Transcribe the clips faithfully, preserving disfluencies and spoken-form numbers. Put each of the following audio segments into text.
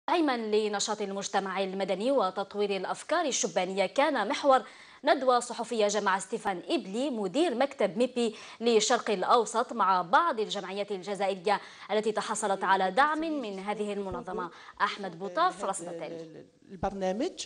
داعما لنشاط المجتمع المدني وتطوير الأفكار الشبانية، كان محور ندوة صحفية جمع ستيفان إبلي مدير مكتب ميبي للشرق الأوسط مع بعض الجمعيات الجزائرية التي تحصلت على دعم من هذه المنظمة. أحمد بوطاف رصد تالي. البرنامج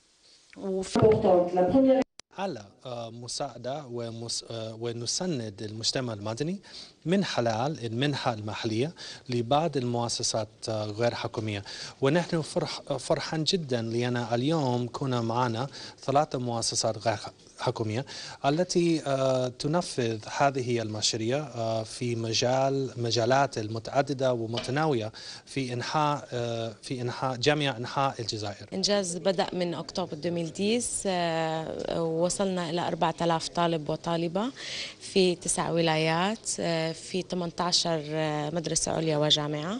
على مساعدة ونسند المجتمع المدني من خلال المنحة المحلية لبعض المؤسسات غير حكومية. ونحن فرح فرحان جدا لأن اليوم كنا معنا ثلاثة مؤسسات غير حكومية التي تنفذ هذه المشاريع في مجال مجالات المتعددة ومتنوعة في إنحاء في إنحاء جميع أنحاء الجزائر. إنجاز بدأ من أكتوبر ألفين وعشرة، وصلنا إلى أربعة آلاف طالب وطالبة في تسع ولايات في ثمانية عشر مدرسة عليا وجامعة.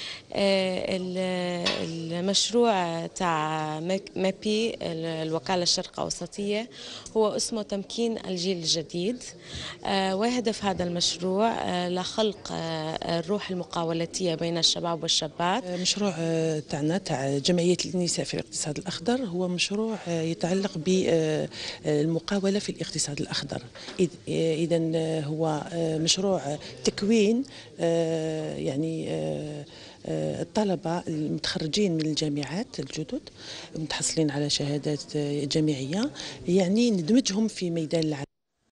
المشروع تاع مابي الوكالة الشرق أوسطية هو اسمه تمكين الجيل الجديد، ويهدف هذا المشروع لخلق الروح المقاولتية بين الشباب والشابات. مشروع تاعنا تاع جمعية النساء في الاقتصاد الأخضر هو مشروع يتعلق بالمقاولة في الاقتصاد الأخضر. إذا هو مشروع تكوين يعني الطلبة المتخرجين من الجامعات الجدد متحصلين على شهادات جامعية، يعني ندمجهم في ميدان العمل.